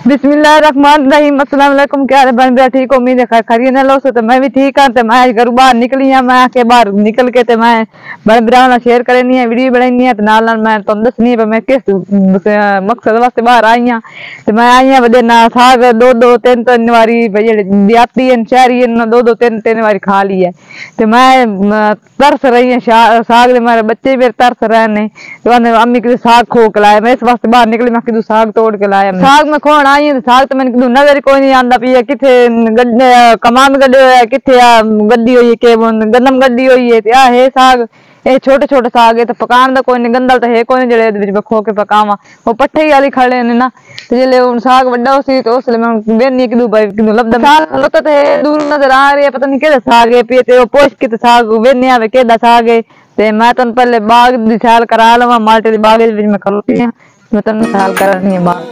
बिस्मिल्लाहिर्रहमानिर्रहीम। अस्सलाम वालेकुम। क्या हाल है? ठीक उम्मीद है खैरियत ना लो तो मैं भी ठीक हाँ। तो मैं घर बाहर निकली हाँ। मैं के बाहर निकल के मैं बड़े बिरा शेयर करनी है, वीडियो बनानी है। नाल मैं तुम दसनी है मैं किस मकसद वास्ते बाहर आई हाँ। तो मैं आई हाँ बजे ना साग दो दो तीन तीन बारी देहाती है शहरी दो दो तीन तीन बारी खा ली है। तो मैं तरस रही है साग दे, मेरे बच्चे भी तरस रहे ने। तो अम्मी कि साग खो के लाया, मैं इस वास्ते बाहर निकली। मैं कि साग तोड़ के लाया। साग में खोण आई है। साग तो मैंने कि नजर कोई नहीं आंदा पी है किथे कमान गड्ढे होया किथे गड्डी हुई के गंदम गड्डी हुई है। आ है साग ये छोटे छोटे साग है। तो पकान का कोई नहीं, गंदल तो है कोई नहीं जेड़े खो के पकावा। वो पट्ठे ही वाली खड़े ने ना। तो जिले साग वड्डा उसी तो उसले मैं बेनी कि भाई कि लबदा साग होता तो दूर नजर आ रही है, पता नहीं केदा साग है पे। ते पोछ के साग बेने आवे केदा साग है। ते मैं तो पहले बाग दी सैल करा लवा, माल्टे दी बाग विच मैं खलोती हां। मैं तो सैल करनी है बाग।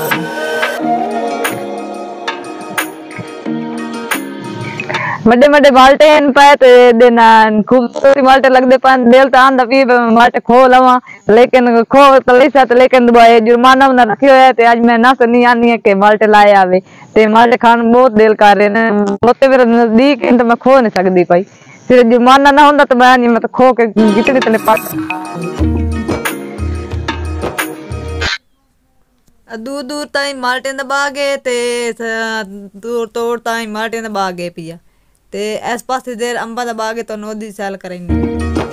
बड़े बड़े बाल्टे पे देना खूबसूरती माल्टे लगते पान दिल तो आंदा पी माल्टे खो लवा, लेकिन खो तो लिसा तो लेकिन जुर्माना उन्हें रखियो है। ते आज मैं ना नहीं आनी है कि माल्टे लाए आवे। ते माल्टे खान बहुत दिल कर रहे ने। होते मेरे नजदीक तो मैं खो नहीं सकती कोई, फिर जुर्माना ना होंदा तो मैं नहीं मैं तो खो के जितने तने पास दूर दूर ताई माल्टे दा बाग है। ते दूर तोड़ ताई माल्टे दा बाग है पिया। ते इस पासे देर अंबा दा बाग है तो नोदी सैल करेंगे।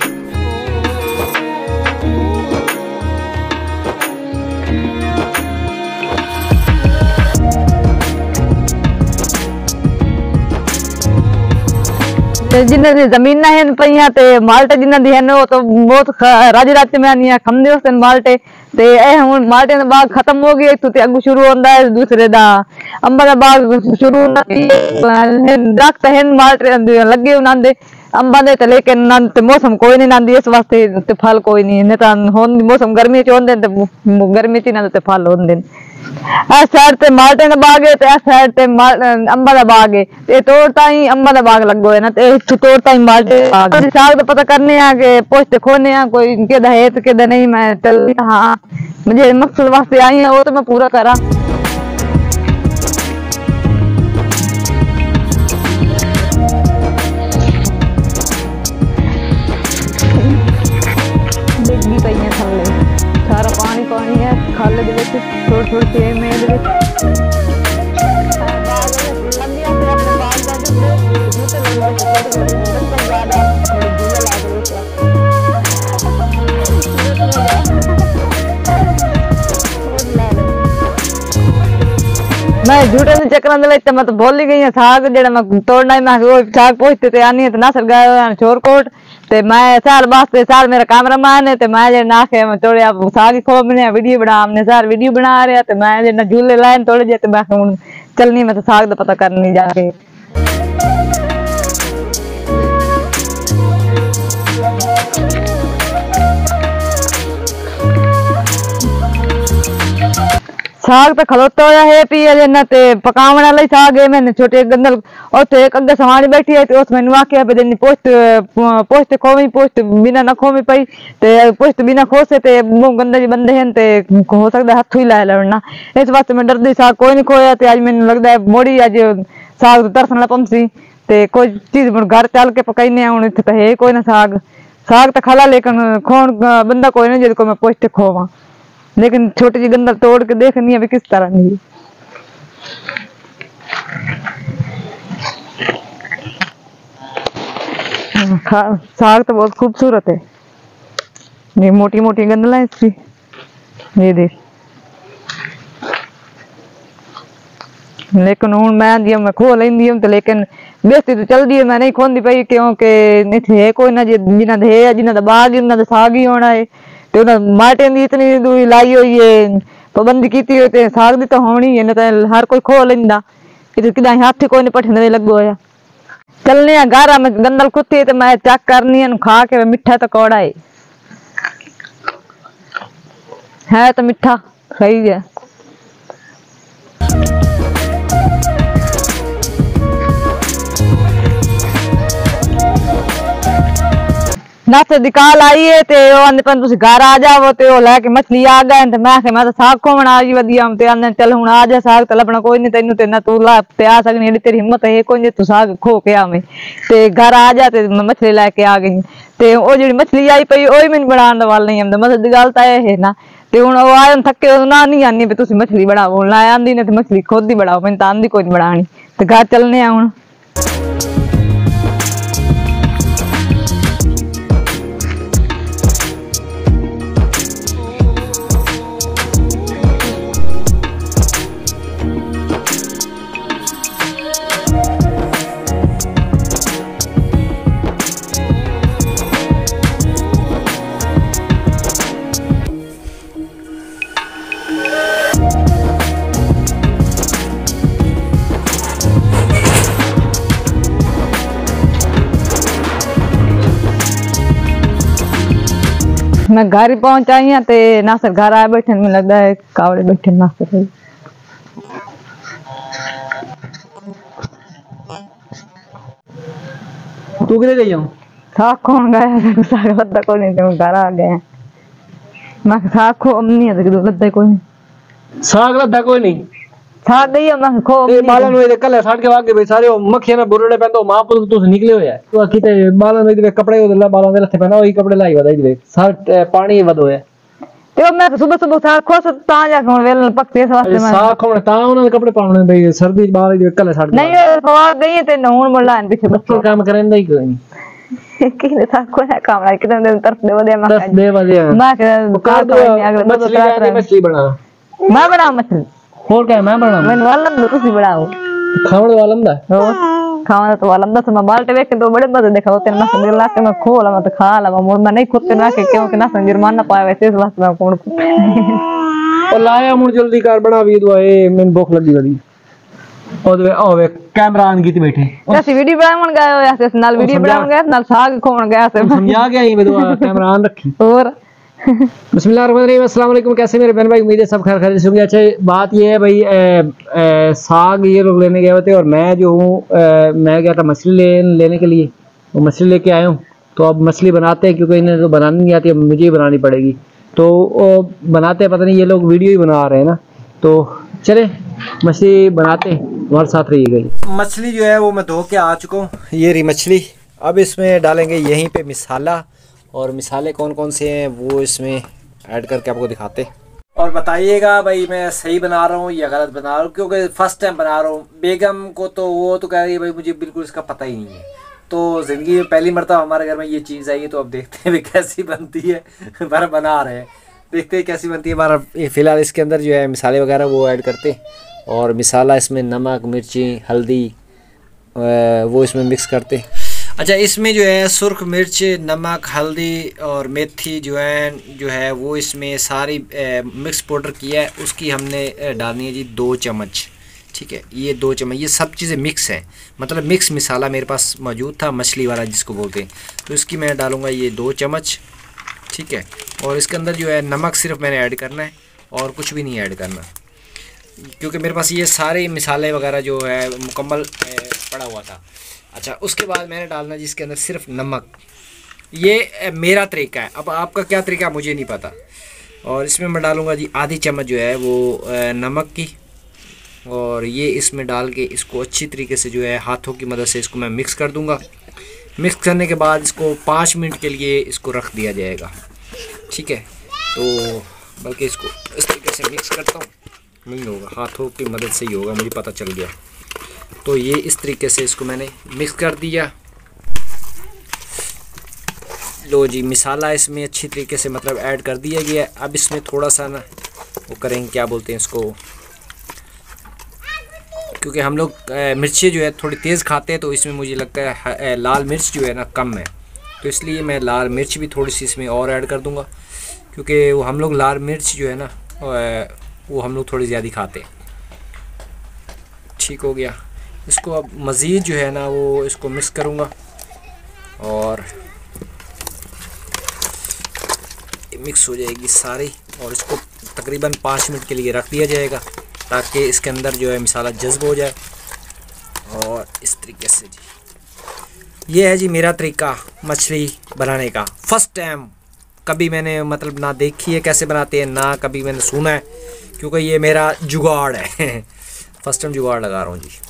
जिन्हें दी जमीन है पईया ते माल्टे जिन्हें दी है वो तो बहुत राज राज्य में आनी है खमदे उस माल्टे। ते ए हुन माल्टे दा बाग खत्म हो गया। तो अगू शुरू होंदा है दूसरे दा अंबा दा बाग शुरू होंदा है। दरख्त है माल्टे लगे उनांदे अंबा दे ते, लेकिन नंद ते मौसम कोई नहीं नांदी इस वास्ते ते फल कोई नहीं ने। तो होंदी मौसम गर्मी च होंदे ते गर्मी च ना ते फल होंदे। आ साइड ते माल्टे दा बाग है ते आ साइड ते अंबा दा बाग है। ते तोड़ता ही अंबा दा बाग लगो है ना। ते तोड़ता ही माल्टे बाग साग तो पता करने आ के पोछते खोने आ कोई केदा है तो केदा नहीं। मैं चल हाँ मुझे मकसद वास्ते आई है वो तो मैं पूरा करा। डिग्गी पई थले सारा पानी पानी है खाले दे विच थोड़ी थोड़ी सी मेल दे विच मैं झूठे के चक्कर दे मैं तो भूल ही गई है। साग जेड़ा मैं तोड़ना है मैं वो साग पोछते ते आनी है तो नासर गया शोरकोट। ते मैं साल वास्ते साल मेरा कैमरामैन है। ते मैं जे ना के मैं तोड़े साग ही खो बने वीडियो बना हमने सार वीडियो बना रहा। ते मैं जे झूले लाइन तोड़े जे ते मैं हुन चलनी मैं तो साग दा पता करनी जाके। साग तो खलोता होया है पी है ते पकावन वाला साग है। मैंने छोटे गंदल उसे एक अगे समानी बैठी है तो उस मैंने आख्या पे देनी पोस्ट पोस्ट खोवी पोस्ट बिना न खोवी पई। ते पोस्ट बिना खोसे ते गंदे बंदे हैं ते हो सकता है हथों ही ला लेना। इस वास्ते मैं डरदी साग कोई नहीं खोया। ते आज मैंने लगता है मोड़ी अज साग तरसन पंसी ते कोई चीज घर चल के पकाईने हूं इतने तो है कोई ना साग। साग तो खाला लेकिन खोन बंदा कोई नहीं जिसको मैं पोस्ट खोवा। लेकिन छोटी जी गंदल तोड़ के देखनी है किस तरह नहीं। साग तो बहुत खूबसूरत है। ये मोटी मोटी गंदल है इसकी ये देख। लेकिन हूं मैं खो लेंदी हूं तो लेकिन बेस्ती तो चलती है मैं नहीं खोंदी पई क्योंकि इत्थे है कोई ना जिन्हां दे है जिन्हां दा बाग है उन्हां दा साग ही होना है। ते उन्हां माल्टे दी इतनी दूरी लाई हुई है पाबंदी की हुई ते साग दी तो होनी है ना। तो हर कोई खो लेंदा कि हाथ कोई नहीं पठने लगो होया। चलने घर में गंदल कुत्ती तो मैं चेक करनी है खा के मिठा तो कौड़ा है तो मिठा सही है। नाश्ते दी कॉल आई है ते ओ आंदे पन तुसी घर आ जाओ ते ओ लेके मछली आ गए ते मैं आखे मैं तो साग खोवण आई वधिया ते आंदे चल हुण आ जा साग ते लभना कोई नहीं तेनू ते ना तू ला ते आ सकनी एडी तेरी हिम्मत है कोई नहीं तू साग खो के आवे ते घर आ जा ते मैं मछली लेके आ गई ते ओ जेडी मछली आई पई ओही मैनू बनाण दा वाल नहीं आंदा मतलब दी गल तां है ना ते हुण ओ आए थके ना नहीं आनी भी तुसी मछली बनाओ ना आंदी ने ते मछली खुद ही बनाओ मैनू तां आंदी कोई नहीं बनानी ते घर चलने आ हुण मैं घर ही पहुंच आई हाँ ते नासर घर आए बैठे मुझे लगता है कावड़े बैठे नासर तू किधर गई हूँ साग कौन गया साग लद्दा कोई नहीं तो घर आ गए मैं साग खो नहीं है तो लद्दा कोई नहीं साग लद्दा कोई नहीं साग गई मैं खो ते बालन वे कल साड़ के वागे भाई सारे मक्खियां ना बुरड़े पेंदो मां पुत तू निकले होया तू किते बालन वे कपड़े ओदला बालन दे लथे पेना ओही कपड़े लाई वदा दे साग पानी वदो है ते मैं सुबह सुबह साग खो ता जा के वेल पकते इस वास्ते मैं साग खोने ता उन्होंने कपड़े पावने भाई सर्दी बाहर दे कल साड़ नहीं खवा गई ते नून मुल्ला पीछे बच्चों काम करेंदा ही कोई नहीं किने साग को ना काम है कितने दिन तरफ दे वदे मैं 10 दे वदे मैं कर दो अगले मछली बना मैं बना मछली और क्या मैं बना मैं वालम दो तुसी बनाओ खावड़ वालम दा खाना तो वालम दा मैं बाल्टे वेख के तो बड़े मजे देखा होते ना मैं ला के मैं खोला मैं तो खा ला मैं नहीं खुद ना के क्योंकि ना जुर्माना पाया वैसे इस वास्ते मैं कौन और लाया मुझ जल्दी कर बना भी दो ए मैंने भूख लगी बड़ी और वे ओवे कैमरा ऑन की बैठे ऐसी वीडियो बनावन गए हो ऐसे नाल वीडियो बनावन गए नाल साग खोवन गए से समझा गया ये दो कैमरा ऑन रखी और बिस्मिल्लाहिर्रहमानिर्रहीम अस्सलाम वालेकुम कैसे मेरे बहन भाई उम्मीद है सब खैर खैरियत से होंगे। अच्छा बात ये है भाई साग ये लोग लेने गए हुए थे और मैं जो हूँ मैं गया था मछली लेने के लिए वो मछली लेके आया हूँ। तो अब मछली बनाते हैं क्योंकि इन्हें तो बनानी नहीं आती, अब मुझे ही बनानी पड़ेगी। तो बनाते हैं, पता नहीं ये लोग वीडियो ही बना रहे हैं ना, तो चले मछली बनाते हैं, हमारे साथ रहिएगा। मछली जो है वो मैं धो के आ चुका हूँ, ये रही मछली। अब इसमें डालेंगे यहीं पे मसाला, और मसाले कौन कौन से हैं वो इसमें ऐड करके आपको दिखाते। और बताइएगा भाई मैं सही बना रहा हूँ या गलत बना रहा हूँ, क्योंकि फर्स्ट टाइम बना रहा हूँ। बेगम को तो वो तो कह रही है भाई मुझे बिल्कुल इसका पता ही नहीं है, तो ज़िंदगी में पहली मरतबा हमारे घर में ये चीज़ आई है। तो अब देखते हैं भाई कैसी बनती है, बार बना रहे हैं, देखते हैं कैसी बनती है बार। फ़िलहाल इसके अंदर जो है मसाले वगैरह वो ऐड करते हैं, और मसाला इसमें नमक मिर्ची हल्दी वो इसमें मिक्स करते हैं। अच्छा इसमें जो है सुर्ख मिर्च नमक हल्दी और मेथी अजवाइन जो है वो इसमें सारी मिक्स पाउडर किया है, उसकी हमने डालनी है जी 2 चम्मच। ठीक है, ये 2 चम्मच, ये सब चीज़ें मिक्स हैं, मतलब मिक्स मसाला मेरे पास मौजूद था, मछली वाला जिसको बोलते हैं। तो इसकी मैं डालूँगा ये 2 चम्मच। ठीक है, और इसके अंदर जो है नमक सिर्फ मैंने ऐड करना है और कुछ भी नहीं ऐड करना, क्योंकि मेरे पास ये सारे मसाले वगैरह जो है मुकम्मल पड़ा हुआ था। अच्छा उसके बाद मैंने डालना जिसके अंदर सिर्फ नमक, ये मेरा तरीका है, अब आपका क्या तरीका मुझे नहीं पता। और इसमें मैं डालूँगा जी आधी चम्मच जो है वो नमक की, और ये इसमें डाल के इसको अच्छी तरीके से जो है हाथों की मदद से इसको मैं मिक्स कर दूँगा। मिक्स करने के बाद इसको 5 मिनट के लिए इसको रख दिया जाएगा। ठीक है, तो बल्कि इसको इस तरीके से मिक्स करता हूँ, नहीं होगा हाथों की मदद से ही होगा, मुझे पता चल गया। तो ये इस तरीके से इसको मैंने मिक्स कर दिया। लो जी मसाला इसमें अच्छी तरीके से मतलब ऐड कर दिया गया। अब इसमें थोड़ा सा ना वो करेंगे, क्या बोलते हैं इसको, क्योंकि हम लोग मिर्ची जो है थोड़ी तेज़ खाते हैं, तो इसमें मुझे लगता है लाल मिर्च जो है ना कम है, तो इसलिए मैं लाल मिर्च भी थोड़ी सी इसमें और ऐड कर दूंगा, क्योंकि वो हम लोग लाल मिर्च जो है ना वो हम लोग थोड़ी ज़्यादा खाते हैं। ठीक हो गया, इसको अब मज़ीद जो है ना वो इसको मिक्स करूँगा, और मिक्स हो जाएगी सारी, और इसको तकरीबन 5 मिनट के लिए रख दिया जाएगा, ताकि इसके अंदर जो है मसाला जज्ब हो जाए। और इस तरीके से जी ये है जी मेरा तरीका मछली बनाने का। फर्स्ट टाइम, कभी मैंने मतलब ना देखी है कैसे बनाते हैं, ना कभी मैंने सुना है, क्योंकि ये मेरा जुगाड़ है। फर्स्ट टाइम जुगाड़ लगा रहा हूँ जी।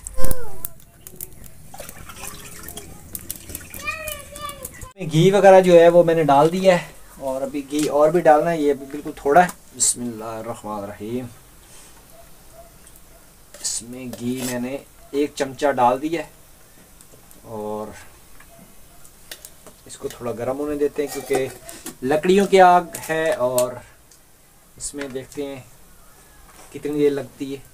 घी वगैरह जो है वो मैंने डाल दिया है, और अभी घी और भी डालना है, ये बिल्कुल थोड़ा है। बिस्मिल्लाहिर्रहमानिर्रहीम। इसमें घी मैंने 1 चमचा डाल दिया है, और इसको थोड़ा गर्म होने देते हैं, क्योंकि लकड़ियों की आग है, और इसमें देखते हैं कितनी देर लगती है।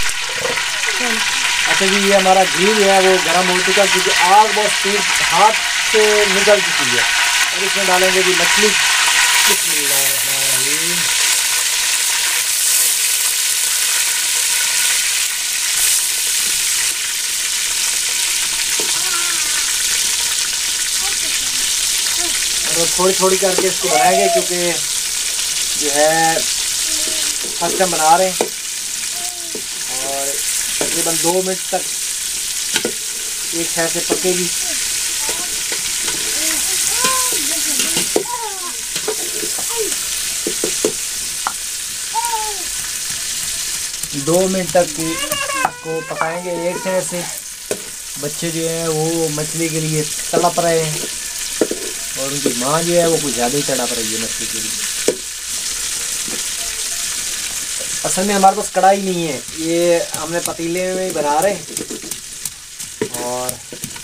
अच्छा जी, ये हमारा घी जो है वो गर्म हो चुका, क्योंकि आग बहुत स्पीड हाथ से निकल चुकी है। और इसमें डालेंगे जी मछली। बिस्मिल्लाहिर्रहमानिर्रहीम। और थोड़ी थोड़ी करके इसको बनाएंगे, क्योंकि जो है फर्स्ट टाइम बना रहे हैं, और तकरीबन 2 मिनट तक एक साइड से पकेगी। दो मिनट तक इसको पकाएंगे एक साइड से। बच्चे जो है वो मछली के लिए तड़प रहे हैं, और उनकी माँ जो है वो कुछ ज़्यादा ही तड़प रही है मछली के लिए। असल में हमारे पास कढ़ाई नहीं है, ये हमने पतीले में ही बना रहे हैं। और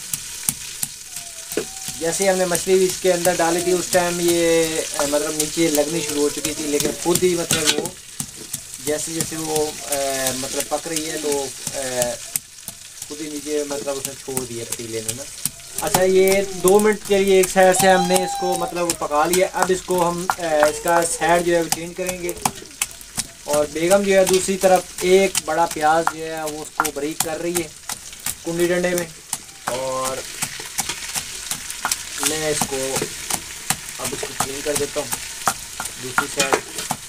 जैसे हमने मछली इसके अंदर डाली थी उस टाइम ये मतलब नीचे लगनी शुरू हो चुकी थी, लेकिन खुद ही मतलब वो जैसे जैसे वो मतलब पक रही है तो खुद ही नीचे मतलब उसने छोड़ दिया पतीले में ना। अच्छा, ये 2 मिनट के लिए एक साइड से हमने इसको मतलब पका लिया। अब इसको हम इसका साइड जो है वो चेंज करेंगे, और बेगम जो है दूसरी तरफ एक बड़ा प्याज जो है वो उसको बारीक कर रही है कुंडी डंडे में, और मैं इसको अब इसको क्लीन कर देता हूँ दूसरी साइड।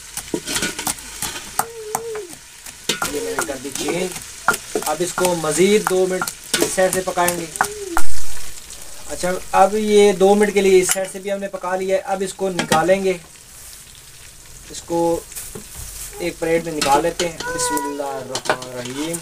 ये मैंने कर दी चेंज। अब इसको मज़ीद 2 मिनट इस साइड से पकाएंगे। अच्छा, अब ये 2 मिनट के लिए इस साइड से भी हमने पका लिया है। अब इसको निकालेंगे, इसको एक प्लेट में निकाल लेते हैं। बिस्मिल्लाहिर्रहमानिर्रहीम।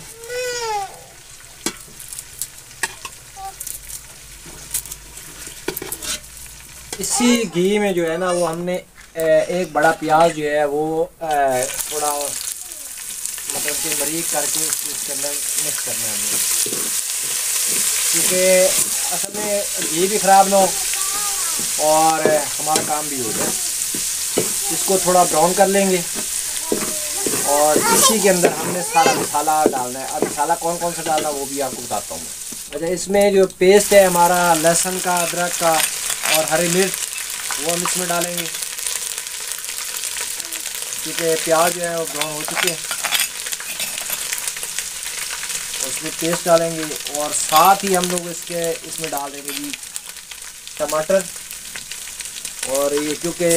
इसी घी में जो है ना वो हमने एक बड़ा प्याज जो है वो थोड़ा मतलब कि बारीक करके इसके अंदर मिक्स करना है हमने, क्योंकि असल में घी भी ख़राब ना हो और हमारा काम भी हो जाए। इसको थोड़ा ब्राउन कर लेंगे, और इसी के अंदर हमने सारा मसाला डालना है। अब मसाला कौन कौन सा डालना है वो भी आपको बताता हूँ मैं। अच्छा, इसमें जो पेस्ट है हमारा लहसुन का, अदरक का और हरी मिर्च, वो हम इसमें डालेंगे, क्योंकि प्याज जो है वो ब्राउन हो चुके हैं। उसमें पेस्ट डालेंगे, और साथ ही हम लोग इसमें डाल देंगे जी टमाटर। और ये क्योंकि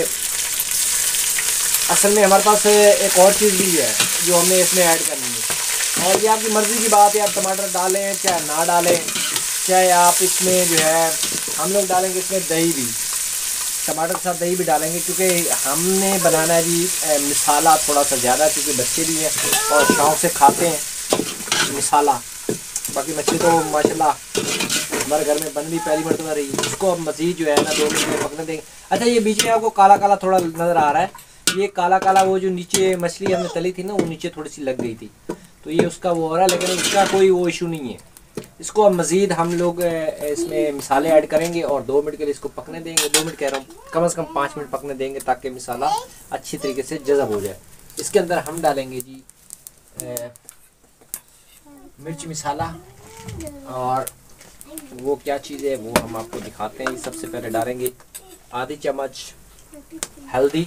असल में हमारे पास एक और चीज़ भी है जो हमने इसमें ऐड करनी है, और ये आपकी मर्ज़ी की बात है, आप टमाटर डालें चाहे ना डालें, चाहे आप इसमें जो है हम लोग डालेंगे इसमें दही भी, टमाटर के साथ दही भी डालेंगे, क्योंकि हमने बनाना है जी मसाला थोड़ा सा ज़्यादा, क्योंकि बच्चे भी हैं और शौक़ से खाते हैं मसाला। बाकी मछली तो माशाल्लाह हमारे घर में बन भी पहली मरतबा रही है। इसको अब मज़ीद जो है ना 2 मिनट में पकने देंगे। अच्छा, ये बीच में आपको काला काला थोड़ा नज़र आ रहा है, ये काला काला वो जो नीचे मछली हमने तली थी ना वो नीचे थोड़ी सी लग गई थी, तो ये उसका वो हो रहा है, लेकिन इसका कोई वो इशू नहीं है। इसको अब मज़ीद हम लोग इसमें मसाले ऐड करेंगे और 2 मिनट के लिए इसको पकने देंगे। 2 मिनट कह रहा हूँ, कम से कम 5 मिनट पकने देंगे ताकि मसाला अच्छी तरीके से जज़ब हो जाए। इसके अंदर हम डालेंगे जी मिर्च मसाला, और वो क्या चीज़ है वो हम आपको दिखाते हैं। सबसे पहले डालेंगे आधी चम्मच हल्दी,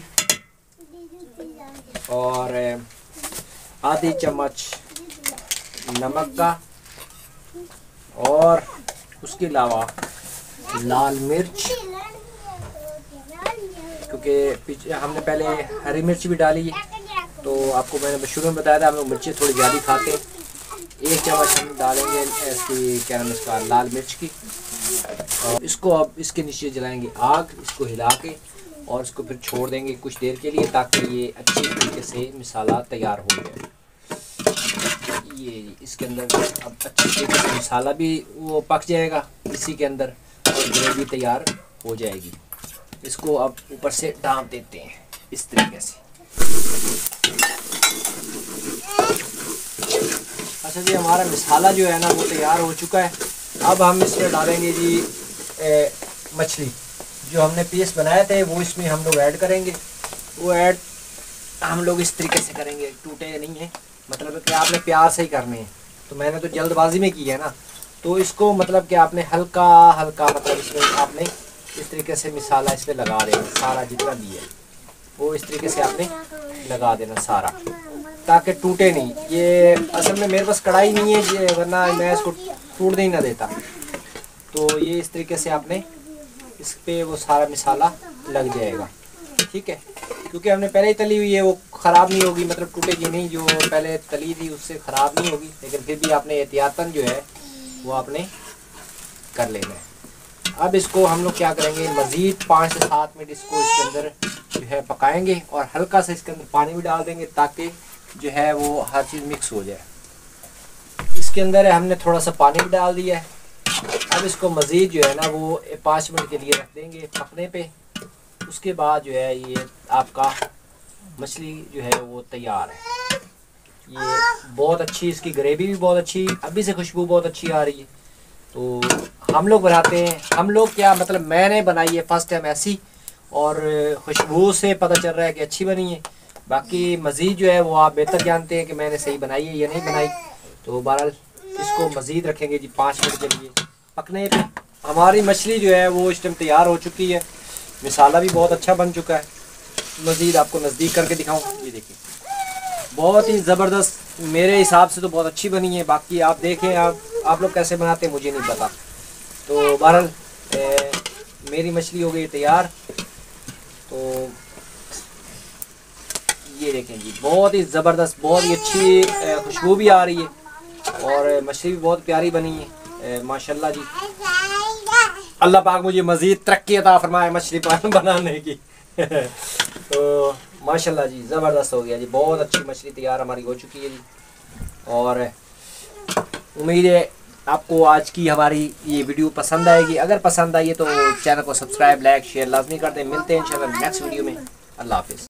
और आधी चम्मच नमक का, और उसके अलावा लाल मिर्च, क्योंकि पीछे हमने पहले हरी मिर्च भी डाली है, तो आपको मैंने शुरू में बताया था हम लोग मिर्ची थोड़ी ज़्यादा खाते हैं। 1 चम्मच हम डालेंगे इसकी क्या नाम इसका लाल मिर्च की, और इसको अब इसके नीचे जलाएंगे आग, इसको हिला के और इसको फिर छोड़ देंगे कुछ देर के लिए ताकि ये अच्छी तरीके से मसाला तैयार हो जाए। ये इसके अंदर अब अच्छी तरीके से मसाला भी वो पक जाएगा इसी के अंदर और ग्रेवी तैयार हो जाएगी। इसको अब ऊपर से ढाँप देते हैं इस तरीके से। अच्छा जी, हमारा मसाला जो है ना वो तैयार हो चुका है। अब हम इसमें डालेंगे जी मछली जो हमने पीस बनाए थे, वो इसमें हम लोग ऐड करेंगे। वो ऐड हम लोग इस तरीके से करेंगे, टूटे नहीं है, मतलब कि आपने प्यार से ही करने हैं। तो मैंने तो जल्दबाजी में की है ना, तो इसको मतलब कि आपने हल्का हल्का मतलब इसमें आपने इस तरीके से मसाला इसमें लगा देना, सारा जितना भी है वो इस तरीके से आपने लगा देना सारा, ताकि टूटे नहीं। ये असल में मेरे पास कढ़ाई नहीं है, वरना मैं इसको टूटने ही ना देता। तो ये इस तरीके से आपने इस पे वो सारा मसाला लग जाएगा, ठीक है, क्योंकि हमने पहले ही तली हुई है, वो ख़राब नहीं होगी, मतलब टूटेगी नहीं। जो पहले तली थी उससे ख़राब नहीं होगी, लेकिन फिर भी आपने एहतियातन जो है वो आपने कर लेना है। अब इसको हम लोग क्या करेंगे, मज़ीद 5 से 7 मिनट इसको इसके अंदर जो है पकाएंगे और हल्का सा इसके अंदर पानी भी डाल देंगे ताकि जो है वो हर चीज़ मिक्स हो जाए। इसके अंदर हमने थोड़ा सा पानी भी डाल दिया है। अब इसको मज़ीद जो है ना वो 5 मिनट के लिए रख देंगे पकने पे। उसके बाद जो है ये आपका मछली जो है वो तैयार है। ये बहुत अच्छी, इसकी ग्रेवी भी बहुत अच्छी, अभी से खुशबू बहुत अच्छी आ रही है। तो हम लोग बनाते हैं, हम लोग क्या मतलब मैंने बनाई है फर्स्ट टाइम ऐसी, और खुशबू से पता चल रहा है कि अच्छी बनी है। बाकी मज़ीद जो है वो आप बेहतर जानते हैं कि मैंने सही बनाई है या नहीं बनाई। तो बहरहाल इसको मज़ीद रखेंगे जी 5 मिनट के लिए पकने पे। हमारी मछली जो है वो इस टाइम तैयार हो चुकी है, मसाला भी बहुत अच्छा बन चुका है। मज़ीद आपको नज़दीक करके दिखाऊं, ये देखिए बहुत ही ज़बरदस्त, मेरे हिसाब से तो बहुत अच्छी बनी है। बाकी आप देखें, आप लोग कैसे बनाते हैं मुझे नहीं पता। तो बहरहाल मेरी मछली हो गई तैयार। तो ये देखें जी, बहुत ही ज़बरदस्त, बहुत ही अच्छी खुशबू भी आ रही है और मछली भी बहुत प्यारी बनी है माशाल्लाह जी। अल्लाह पाक मुझे मज़ीद तरक्की अता फरमाए मछली पालन बनाने की। तो माशाल्लाह जी ज़बरदस्त हो गया जी, बहुत अच्छी मछली तैयार हमारी हो चुकी है जी। और उम्मीद है आपको आज की हमारी ये वीडियो पसंद आएगी। अगर पसंद आई है तो चैनल को सब्सक्राइब, लाइक, शेयर लाजमी कर दें। मिलते हैं इंशाल्लाह नेक्स्ट वीडियो में। अल्लाह हाफिज़।